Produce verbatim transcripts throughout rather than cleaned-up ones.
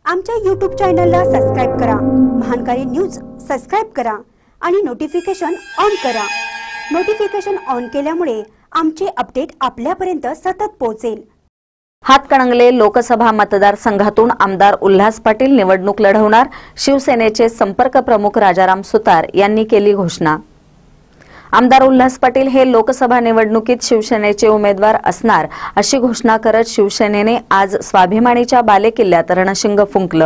आमच्या यूट्यूब चॅनलला सबस्क्राइब करा, महानकारी न्यूज सबस्क्राइब करा आणि नोटिफिकेशन ऑन करा। नोटिफिकेशन ऑन केल्यामुळे आमचे अपडेट आपल्यापर्यंत सतत पोहोचेल। हातकणंगले लोकसभा मतदारसंघातून आमदार उल्हास पाटील निवडणूक लढवणार, शिवसेनेचे संपर्क प्रमुख राजाराम सुतार यांनी केली घोषणा। आमदार उल्हास पाटील हे लोकसभा निवडणुकीत शिवसेनेचे उमेदवार असणार अशी घोषणा करत शिवसेनेने आज स्वाभिमानीच्या बालेकिल्ल्यात रणशिंग फुंकलं।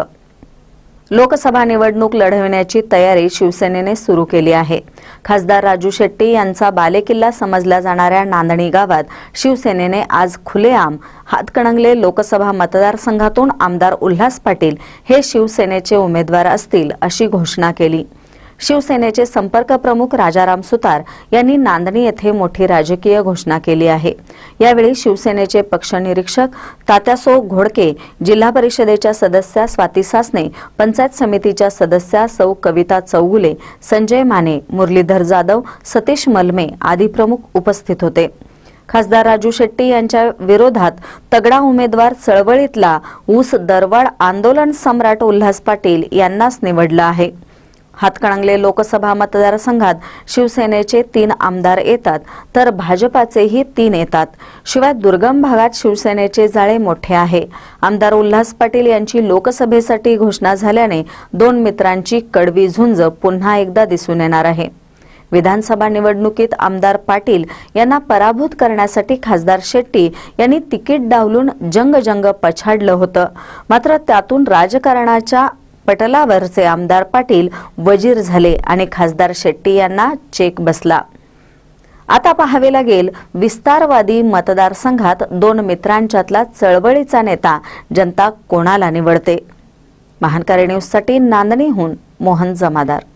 लोकसभा निवडणूक लढवण्याची तयारी शिवसेनेने सुरू केली आहे। खासदार राजू शेट्टी यांचा बालेकिल्ला समजल्या जाणाऱ्या नांदणी गावात शिवसेनेने आज खुलेआम हातकणंगले लोकसभा मतदारसंघातून आमदार उल्हास पाटील हे शिवसेनेचे उमेदवार असतील अशी घोषणा केली। शिवसेनेचे संपर्क प्रमुख राजाराम सुतार यांनी नांदणी येथे मोठी राजकीय घोषणा केली आहे। यावेळी शिवसेनेचे पक्ष निरीक्षक तात्यासो घोडके, जिल्हा परिषदेच्या सदस्या स्वाती सासने, पंचायत समितीच्या सदस्या सौ कविता चौगुले, संजय माने, मुरलीधर जाधव, सतीश मलमे आदी प्रमुख उपस्थित होते। खासदार राजू शेट्टी यांच्या विरोधात तगडा उमेदवार चळवळीतला ऊस दरवाढ आंदोलन सम्राट उल्हास पाटील यांनाच निवडला आहे। हातकणंगले लोकसभा मतदारसंघात शिवसेनेचे तीन आमदार येतात तर भाजपाचेही तीन येतात। शिवाय दुर्गम भागात शिवसेनेचे जाळे मोठे आहे। आमदार उल्हास पाटील यांची लोकसभेसाठी घोषणा झाल्याने दोन मित्रांची कडवी झुंज पुन्हा एकदा दिसून येणार आहे। विधानसभा निवडणुकीत आमदार पाटील यांना पराभूत करण्यासाठी खासदार शेट्टी यांनी तिकीट डावलून जंग जंग पछाडलं होतं, मात्र त्यातून राजकारणाच्या पटलावरचे आमदार पाटील वजीर झाले आणि खासदार शेट्टी यांना चेक बसला। आता पाहावे लागेल विस्तारवादी मतदारसंघात दोन मित्रांच्यातला चळवळीचा नेता जनता कोणाला निवडते। महानकारी न्यूजसाठी नांदणीहून मोहन जमादार।